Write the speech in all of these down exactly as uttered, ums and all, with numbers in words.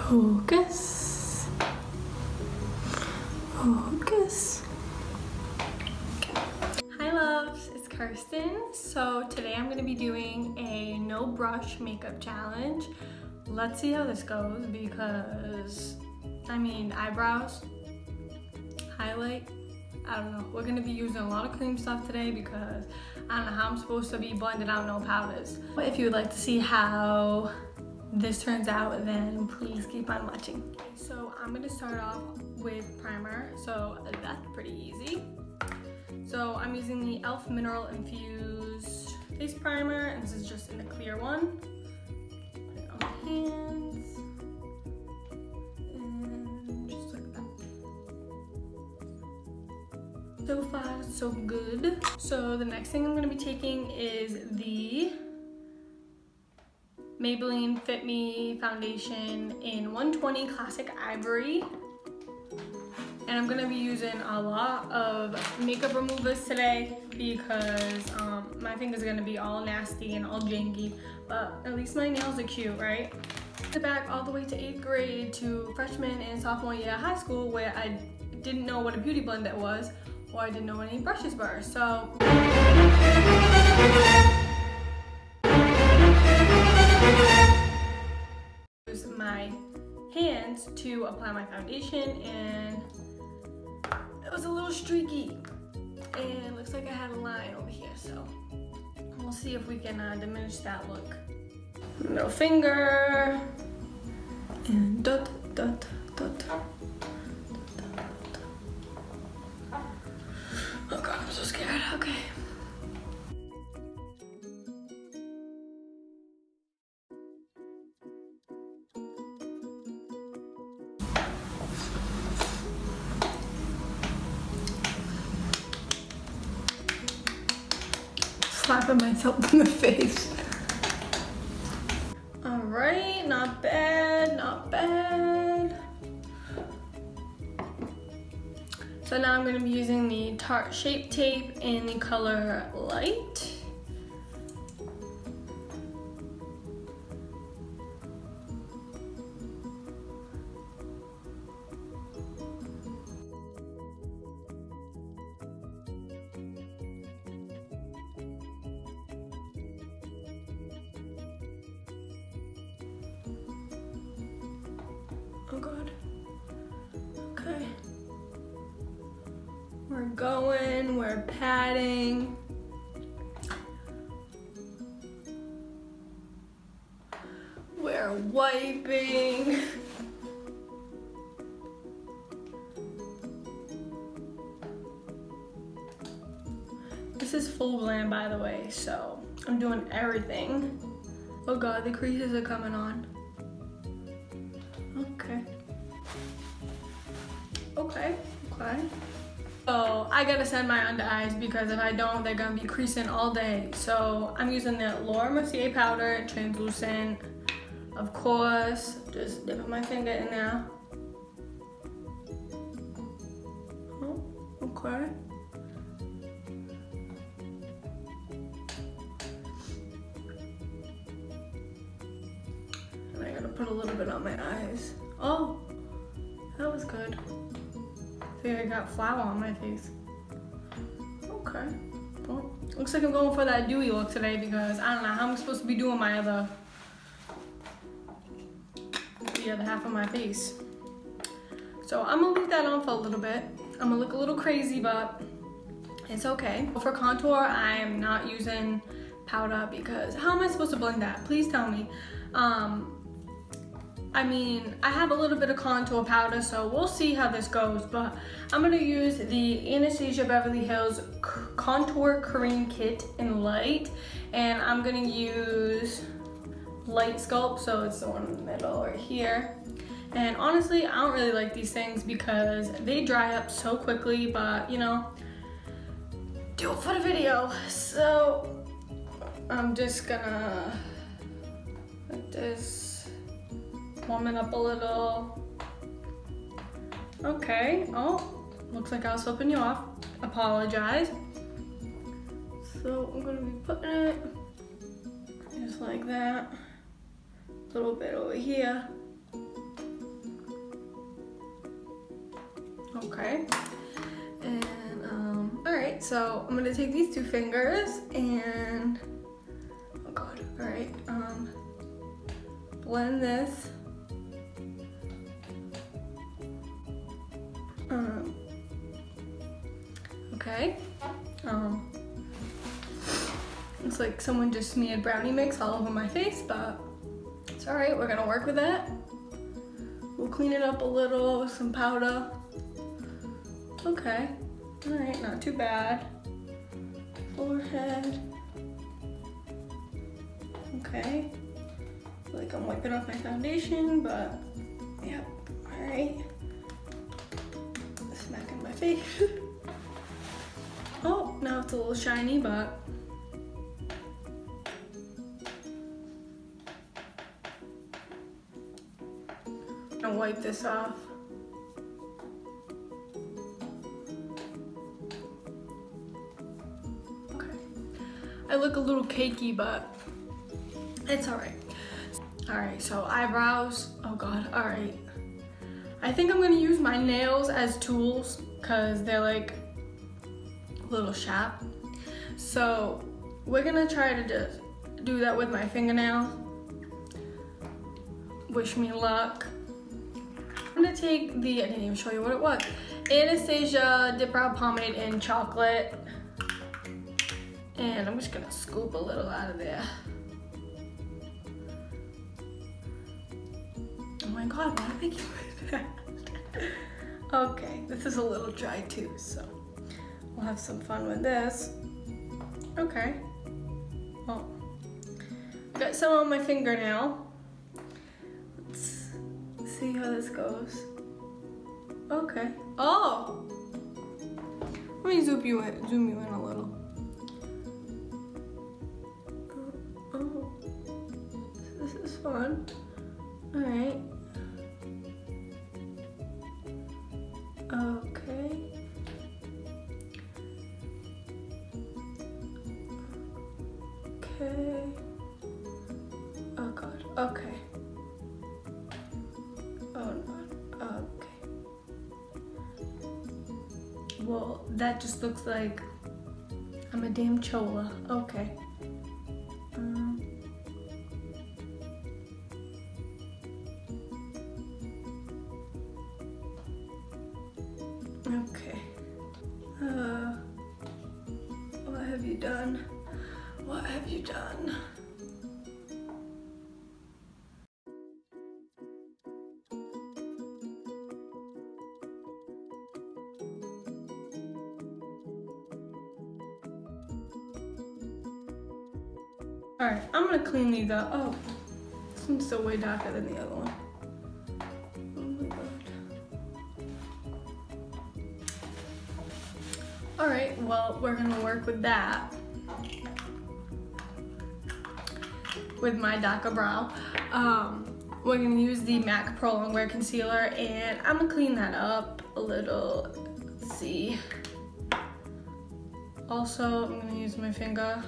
Focus. Focus. Okay. Hi loves, it's Kirsten. So today I'm gonna be doing a no brush makeup challenge. Let's see how this goes because, I mean, eyebrows, highlight, I don't know. We're gonna be using a lot of cream stuff today because I don't know how I'm supposed to be blending out no powders. But if you would like to see how this turns out, then please keep on watching. So I'm gonna start off with primer. So that's pretty easy. So I'm using the e l f Mineral Infused Face Primer, and this is just in the clear one. Put it on my hands. And just like that. So far, so good. So the next thing I'm gonna be taking is the Maybelline Fit Me Foundation in one twenty Classic Ivory. And I'm gonna be using a lot of makeup removers today because um, my finger's gonna be all nasty and all janky, but at least my nails are cute, right? Back all the way to eighth grade to freshman and sophomore year of high school where I didn't know what a beauty blender was or I didn't know what any brushes were, so. Use my hands to apply my foundation, and it was a little streaky and it looks like I had a line over here, so we'll see if we can uh, diminish that look. Middle finger and dot dot dot. Oh god, I'm so scared. Okay. Slapping myself in the face. All right, not bad, not bad. So now I'm gonna be using the Tarte Shape Tape in the color Light. Oh god. Okay. We're going, we're patting. We're wiping. This is full blend, by the way, so I'm doing everything. Oh god, the creases are coming on. Okay. Okay, okay. So I gotta set my under eyes because if I don't, they're gonna be creasing all day. So I'm using the Laura Mercier powder, translucent, of course. Just dipping my finger in there. Oh, okay. And I gotta put a little bit on my eyes. Oh, that was good. See, I got flour on my face. Okay. Well, looks like I'm going for that dewy look today because I don't know how I'm supposed to be doing my other, the other half of my face. So I'm gonna leave that on for a little bit. I'm gonna look a little crazy, but it's okay. For contour, I am not using powder because how am I supposed to blend that? Please tell me. Um, I mean, I have a little bit of contour powder, so we'll see how this goes, but I'm gonna use the Anastasia Beverly Hills Contour Cream Kit in Light, and I'm gonna use Light Sculpt, so it's the one in the middle right here. And honestly, I don't really like these things because they dry up so quickly, but you know, do it for the video. So I'm just gonna like this. Warm it up a little. Okay, oh, looks like I was flipping you off. Apologize. So I'm gonna be putting it just like that. A little bit over here. Okay. And, um, all right, so I'm gonna take these two fingers and, oh God, all right, um, blend this. Um, okay. Um, it's like someone just smeared brownie mix all over my face, but it's all right, we're gonna work with that. We'll clean it up a little with some powder. Okay, all right, not too bad. Forehead. Okay, I feel like I'm wiping off my foundation, but yep, all right. Smack in my face. Oh, now it's a little shiny, but I'm gonna wipe this off. I look a little cakey, but it's all right. All right, so eyebrows, oh God, all right. I think I'm gonna use my nails as tools because they're like a little sharp. So we're gonna try to just do that with my fingernail. Wish me luck. I'm gonna take the, I didn't even show you what it was, Anastasia Dip Brow Pomade in Chocolate. And I'm just gonna scoop a little out of there. Oh my God, why did I make you do that? Okay, this is a little dry too, so we'll have some fun with this. Okay. Well, I got some on my fingernail. Let's see how this goes. Okay. Oh! Let me zoom you in, zoom you in a little. Oh, this is fun. All right. Okay. Okay. Oh God. Okay. Oh no. Okay. Well, that just looks like I'm a damn chola. Okay. Um. Okay. Uh, what have you done? What have you done? All right, I'm gonna clean these up. Oh, this one's still way darker than the other one. Oh my God. All right, well, we're gonna work with that. With my darker brow. Um, we're gonna use the MAC Pro Longwear Concealer and I'm gonna clean that up a little. Let's see. Also, I'm gonna use my finger.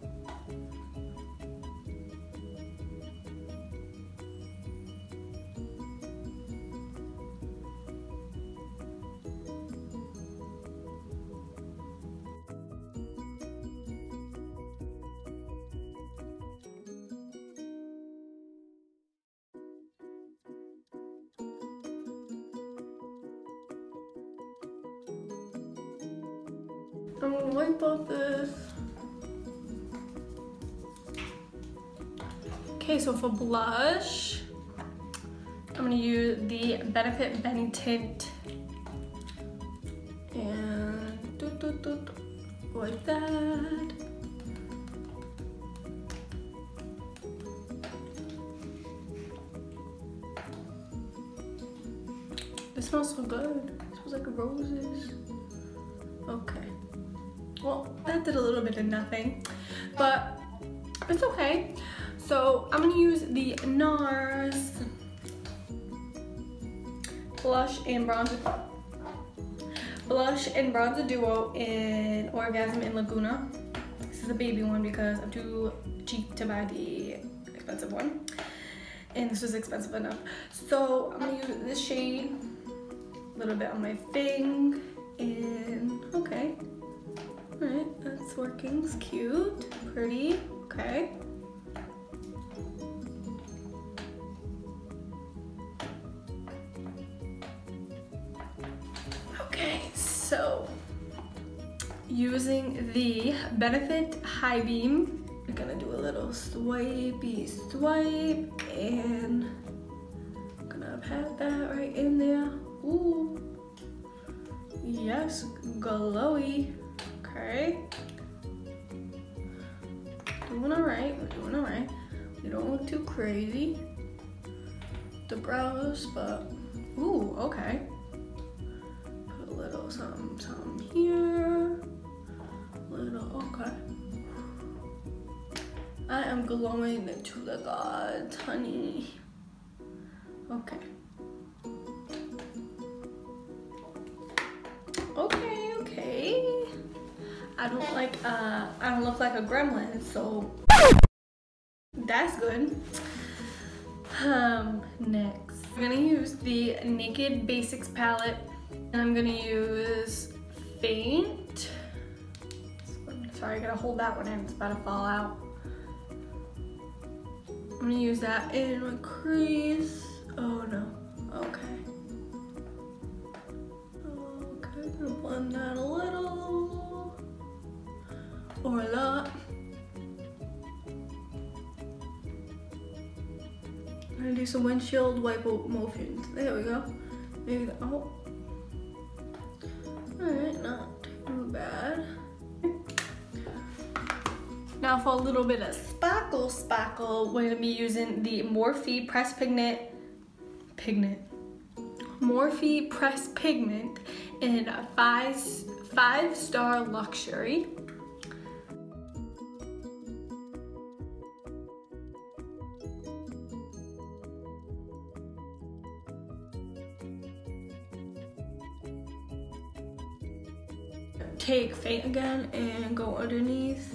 I'm gonna wipe off this. Okay, so for blush, I'm gonna use the Benefit Benny Tint. And do, do, do, do, like that. It smells so good. It smells like roses. Okay. Well, that did a little bit of nothing, but it's okay. So I'm gonna use the NARS Blush and Bronzer Blush and Bronzer Duo in Orgasm in Laguna. This is a baby one because I'm too cheap to buy the expensive one. And this was expensive enough. So I'm gonna use this shade, little bit on my thing, and okay. All right, that's working. It's cute, pretty, okay. Okay, so using the Benefit High Beam, we're gonna do a little swipey swipe, and I'm gonna pat that right in there. Ooh, yes, glowy. Okay, doing all right. We're doing all right. We don't look too crazy. The brows, but ooh, okay. Put a little something, something here. Little, okay. I am glowing to the gods, honey. Okay. Okay, okay. I don't like, uh, I don't look like a gremlin, so that's good. Um, next, I'm gonna use the Naked Basics palette, and I'm gonna use Faint. Sorry, I gotta hold that one in, it's about to fall out. I'm gonna use that in my crease. Oh no, okay. Okay, gonna blend that a little, or a lot. I'm gonna do some windshield wipe motions. There we go. Maybe the, oh. Alright, not too bad. Now for a little bit of sparkle sparkle, we're gonna be using the Morphe Press Pigment, Pigment, Morphe Press Pigment in a five, five star luxury. Take Faint again and go underneath.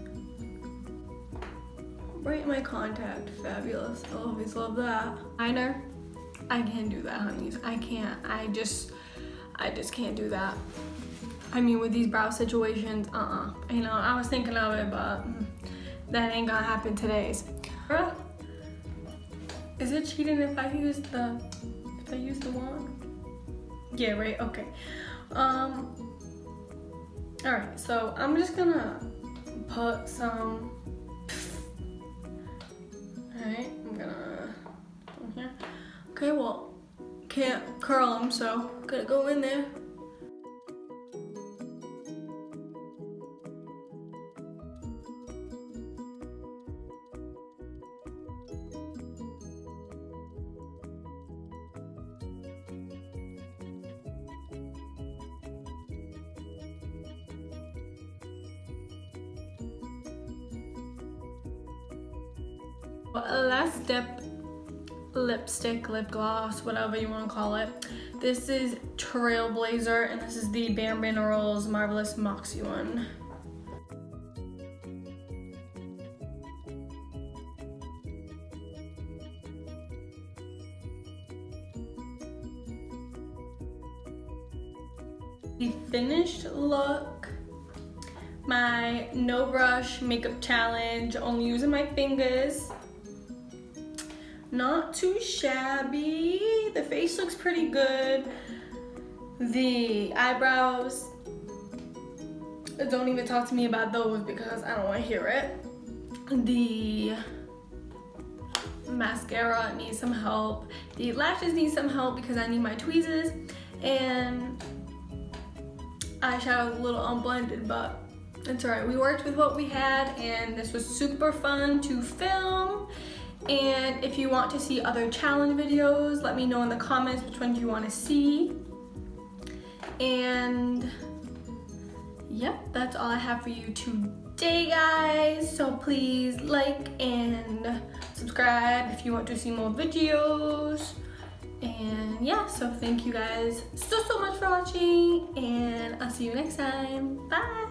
Right in my contact, fabulous. I always love that. Liner, I can't do that, honeys. I can't, I just, I just can't do that. I mean, with these brow situations, uh-uh. You know, I was thinking of it, but that ain't gonna happen today. Is it cheating if I use the, if I use the wand? Yeah, right, okay. Um, all right, so I'm just gonna put some, all right, I'm gonna go here. Okay, well, can't curl them, so gonna go in there. Last step, lipstick, lip gloss, whatever you want to call it. This is Trailblazer, and this is the Bare Minerals Marvelous Moxie one. The finished look, my no brush makeup challenge, only using my fingers. Not too shabby. The face looks pretty good. The eyebrows, don't even talk to me about those because I don't want to hear it. The mascara needs some help. The lashes need some help because I need my tweezers. And eyeshadow is a little unblended, but it's alright. We worked with what we had, and this was super fun to film. And if you want to see other challenge videos, let me know in the comments which ones you want to see. And yep, that's all I have for you today, guys. So please like and subscribe if you want to see more videos. And yeah, so thank you guys so, so much for watching, and I'll see you next time. Bye.